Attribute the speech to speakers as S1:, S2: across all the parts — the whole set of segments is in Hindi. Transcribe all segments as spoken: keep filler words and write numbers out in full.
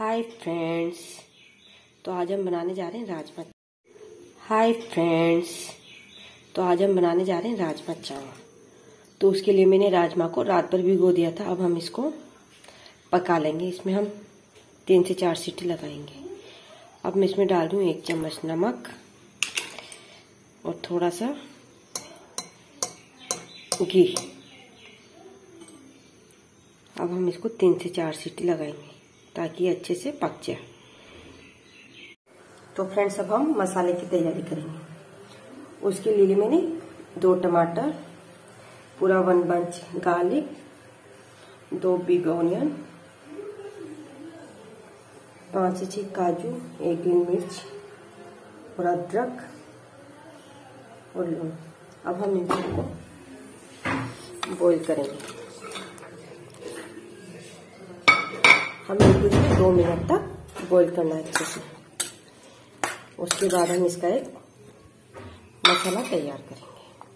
S1: हाय फ्रेंड्स, तो आज हम बनाने जा रहे हैं राजमा। हाय फ्रेंड्स, तो आज हम बनाने जा रहे हैं राजमा चावल। तो उसके लिए मैंने राजमा को रात भर भिगो दिया था। अब हम इसको पका लेंगे। इसमें हम तीन से चार सीटी लगाएंगे। अब मैं इसमें डाल दूँ एक चम्मच नमक और थोड़ा सा घी। अब हम इसको तीन से चार सीटी लगाएंगे ताकि अच्छे से पक जाए। तो फ्रेंड्स, अब हम मसाले की तैयारी करेंगे। उसके लिए मैंने दो टमाटर, पूरा वन बंच गार्लिक, दो बिग ऑनियन, पांच से छह काजू, एक ग्रीन मिर्च और अदरक और लौंग। अब हम इनको बॉईल करेंगे। हमें इसको दो मिनट तक बॉईल करना है अच्छे से। उसके बाद हम इसका एक मसाला तैयार करेंगे।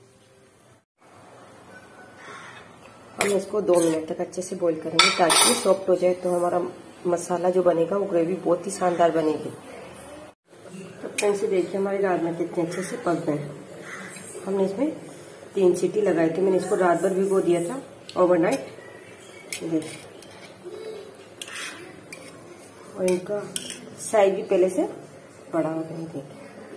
S1: हम इसको दो मिनट तक अच्छे से बॉईल करेंगे ताकि सॉफ्ट हो जाए। तो हमारा मसाला जो बनेगा वो ग्रेवी बहुत ही शानदार बनेगी। तो फ्रेंड्स, देखिए हमारे राजमा कितने अच्छे से पक गए। हमने इसमें तीन सीटी लगाई थी। मैंने इसको रात भर भिगो दिया था ओवरनाइट। देखिए, और इनका साइज भी पहले से बड़ा हो गया। देखिए,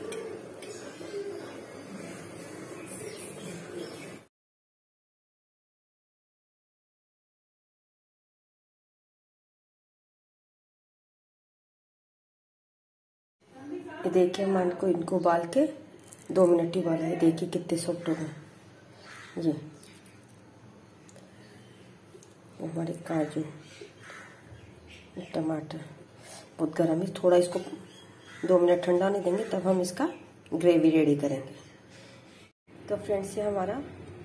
S1: ये देखिए हम इनको इनको उबाल के दो मिनट ही उबाला है। देखिए कितने सॉफ्ट हो गए। ये हमारे काजू, टमाटर बहुत गर्म है। थोड़ा इसको दो मिनट ठंडा नहीं देंगे तब हम इसका ग्रेवी रेडी करेंगे। तो फ्रेंड्स, ये हमारा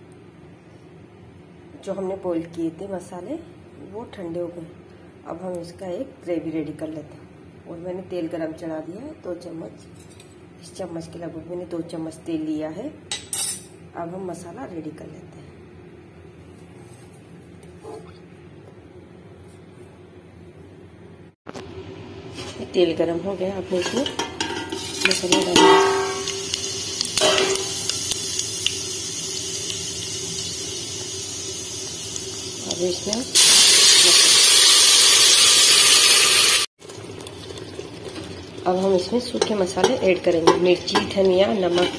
S1: जो हमने बॉईल किए थे मसाले वो ठंडे हो गए। अब हम इसका एक ग्रेवी रेडी कर लेते हैं। और मैंने तेल गरम चढ़ा दिया है। दो चम्मच, इस चम्मच के लगभग मैंने दो चम्मच तेल लिया है। अब हम मसाला रेडी कर लेते हैं। तेल गरम हो गया। अब इसमें मसाला डालेंगे। अब इसमें अब हम इसमें सूखे मसाले ऐड करेंगे। मिर्ची, धनिया, नमक।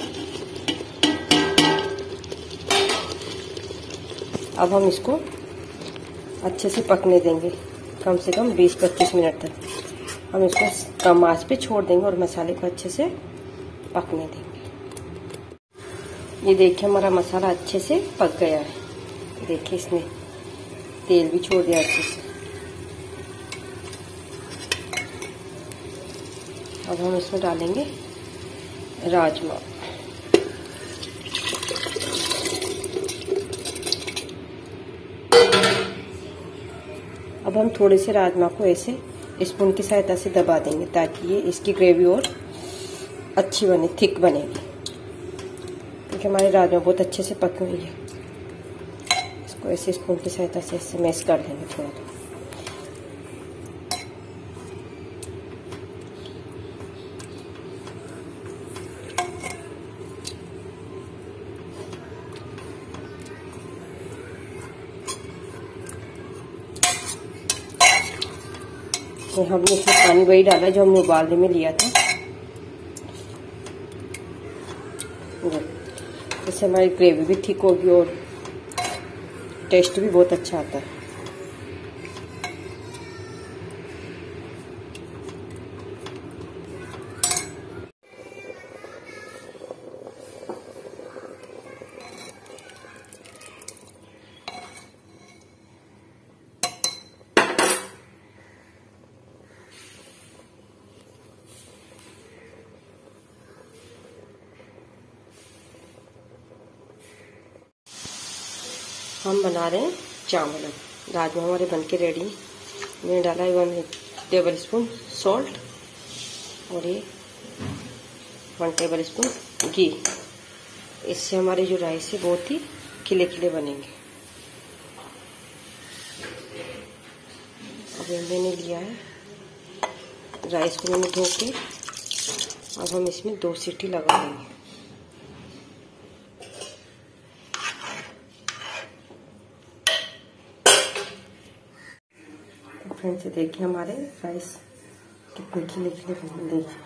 S1: अब हम इसको अच्छे से पकने देंगे, कम से कम बीस पच्चीस मिनट तक। हम इसको कम आंच पे छोड़ देंगे और मसाले को अच्छे से पकने देंगे। ये देखिए हमारा मसाला अच्छे से पक गया है। देखिए इसने तेल भी छोड़ दिया अच्छे से। अब हम इसमें डालेंगे राजमा। अब हम थोड़े से राजमा को ऐसे स्पून की सहायता से दबा देंगे ताकि ये इसकी ग्रेवी और अच्छी बने, थिक बनेगी। क्योंकि हमारे राजमा बहुत अच्छे से पकी हुई है। इसको ऐसे स्पून की सहायता से ऐसे मैश कर देंगे थोड़ा थोड़ा। तो हमने इसमें पानी वही डाला जो हमने उबालने में लिया था। इससे हमारी ग्रेवी भी ठीक होगी और टेस्ट भी बहुत अच्छा आता है। हम बना रहे हैं चावल। राजमा हमारे बनके रेडी। मैंने डाला है वन टेबल स्पून सॉल्ट और ये वन टेबल स्पून घी। इससे हमारे जो राइस है बहुत ही खिले खिले बनेंगे। अब मैंने लिया है राइस को मैंने धो के अब हम इसमें दो सीटी लगा देंगे। तो फ्रेंड्स देखिए हमारे राइस कितने खिले खिले बने, देखिए।